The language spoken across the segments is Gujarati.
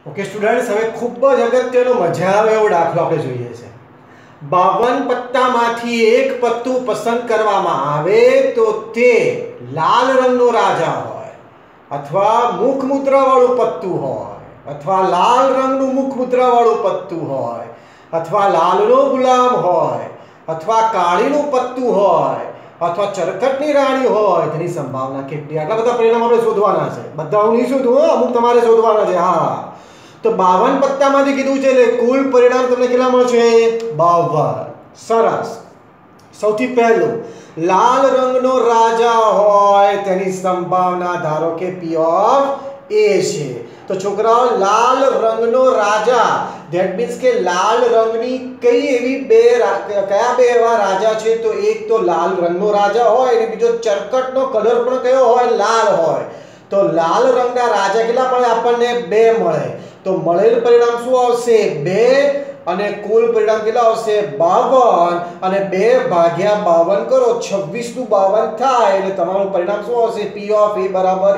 ઓકે સ્ટુડન્ટ્સ, હવે ખૂબ જ અગત્યનો મજા આવે એવો દાખલો આપણે જોઈએ છે. 52 પત્તામાંથી એક પત્તું પસંદ કરવામાં આવે તો તે લાલ રંગનો રાજા હોય અથવા મુખ મુદ્રાવાળું પત્તું હોય અથવા લાલ રંગનું મુખ મુદ્રાવાળું પત્તું હોય અથવા લાલનો ગુલામ હોય અથવા કાળીનું પત્તું હોય અથવા ચરકટની રાણી હોય, તેની સંભાવના કેટલી? આટલા બધા પરિણામ આપણે શોધવાના છે. બધા હું નહીં શોધું, અમુક તમારે શોધવાના છે. હા, તો 52 પત્તામાંથી કીધું છે એટલે કુલ પરિણામ તમને કેટલા મળશે? 52. સરસ. સૌથી પહેલું, લાલ રંગનો રાજા હોય તેની સંભાવના ધારો કે P of A છે. તો છોકરાઓ, લાલ રંગનો રાજા, ધેટ મીન્સ કે લાલ રંગની કઈ એવી કયા બે એવા રાજા છે? તો એક તો લાલ રંગનો રાજા હોય અને બીજો ચરકટનો કલર પણ કયો હોય? લાલ હોય. તો લાલ રંગના રાજા કેટલા મળે આપણને? 2 મળે. તો મળેલ પરિણામ શું આવશે? 2 અને કુલ પરિણામ કેટલા આવશે? 52. અને 2 ભાગ્યા 52 કરો, 26 નું 52 થાય એટલે તમારું પરિણામ શું આવશે? P of A બરાબર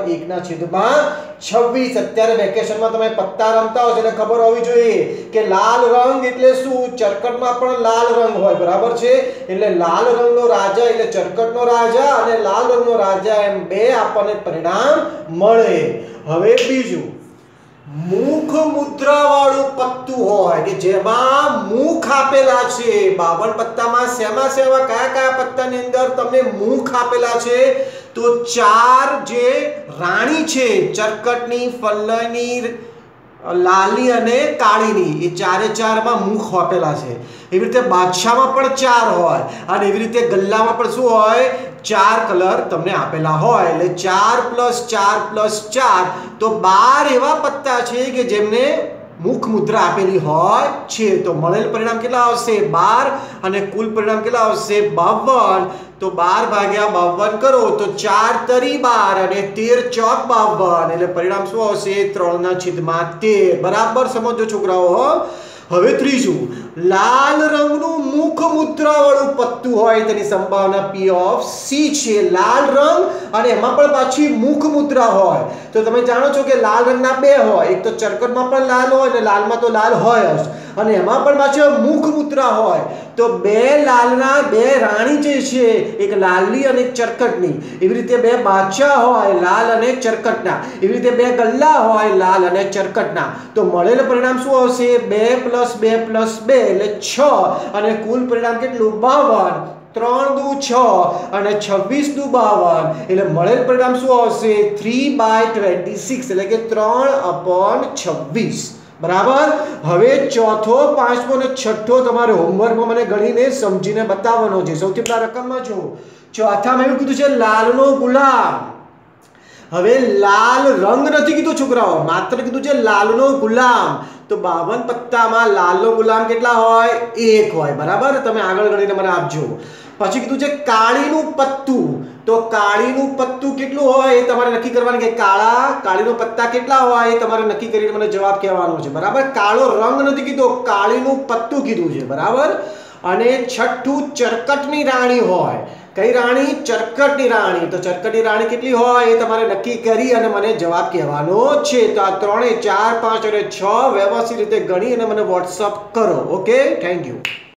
1/26. અત્યારે વેકેશનમાં તમે પત્તા રમતા હો એટલે ખબર હોવી જોઈએ કે લાલ રંગ એટલે શું? ચરકટમાં પણ લાલ રંગ હોય, બરાબર છે? એટલે લાલ રંગનો રાજા એટલે ચરકટનો રાજા અને લાલ રંગનો રાજા, એમ 2 આપણને પરિણામ મળે. હવે બીજું, મુખ મુદ્રાવાળું પત્તું હોય કે જેમાં મુખ આપેલા છે. 52 પત્તામાં શેમાં કયા પત્તાની અંદર તમને મુખ આપેલા છે? તો 4 જે રાણી છે, ચરકટની, ફલ્લની, લાલી અને કાળીની, એ 4 માં મુખ આપેલા છે. એવી રીતે બાદશાહમાં પણ 4 હોય અને એવી રીતે ગલ્લામાં પણ શું હોય? 4 કલર તમને આપેલા હોય એટલે 4 + 4 + 4 તો 12 એવા પત્તા છે કે જેમને મુખ મુદ્રા આપેલી હોય છે. તો મળેલ પરિણામ કેટલા આવશે? 12 અને કુલ પરિણામ કેટલા આવશે? 52. તો 12 ભાગ્યા 52 કરો તો 4 તરી 12 અને 13 ચોક 52 એટલે પરિણામ શું આવશે? 3/13. બરાબર સમજો છોકરાઓ. હવે ત્રીજું, લાલ રંગનું મુખ મુદ્રાવાળું પત્તું હોય તેની સંભાવના P of C છે. લાલ રંગ અને એમાં પણ પાછી મુખ મુદ્રા હોય. તો તમે જાણો છો કે લાલ રંગના 2 હોય, એક તો ચરકટમાં પણ લાલ હોય અને લાલમાં તો લાલ હોય જ, અને એમાં પણ પાછી મુખ મુદ્રા હોય. તો 2 લાલના 2 રાણી જે છે, એક લાલની અને એક ચરકટની. એવી રીતે 2 બાદશાહ હોય, લાલ અને ચરકટના. એવી રીતે 2 ગલ્લા હોય, લાલ અને ચરકટના. તો મળેલ પરિણામ શું આવશે? 2 + 2 + 2 એટલે 6 અને કુલ પરિણામ કેટલું? 52. 3 દુ 6 અને 26 દુ 52 એટલે મળેલ પરિણામ શું આવશે? 3/26 એટલે કે 3/26. બરાબર. હવે ચોથો, પાંચમો અને છઠ્ઠો તમારે હોમવર્કમાં મને ગણીને સમજીને બતાવવાનો છે. સૌથી પહેલા રકમમાં જો, ચોથામાં એવું કીધું છે લાલનો ગુલામ. હવે લાલ રંગ નથી કીધું છોકરાઓ, માત્ર કીધું છે લાલનો ગુલામ. તો 52 પત્તામાં લાલનો ગુલામ કેટલા હોય? 1 હોય. બરાબર, તમે આગળ ગણીને મને આપજો. પછી કીધું છે કાળીનું પત્તું. તો કાળીનું પત્તું કેટલું હોય એ તમારે નક્કી કરવાનું કે કાળીનો પત્તા કેટલા હોય એ તમારે નક્કી કરીને મને જવાબ કહેવાનો છે. બરાબર, કાળો રંગ નથી કીધો, કાળીનું પત્તું કીધું છે. બરાબર. અને છઠ્ઠું, ચરકટની રાણી હોય. કઈ રાણી? ચરકટની રાણી. તો ચરકટની રાણી કેટલી હોય એ તમારે નક્કી કરી અને મને જવાબ કહેવાનો છે. તો આ 3, 4, 5 અને 6 વ્યવસ્થિત રીતે ગણી અને મને WhatsApp કરો. Okay, thank you.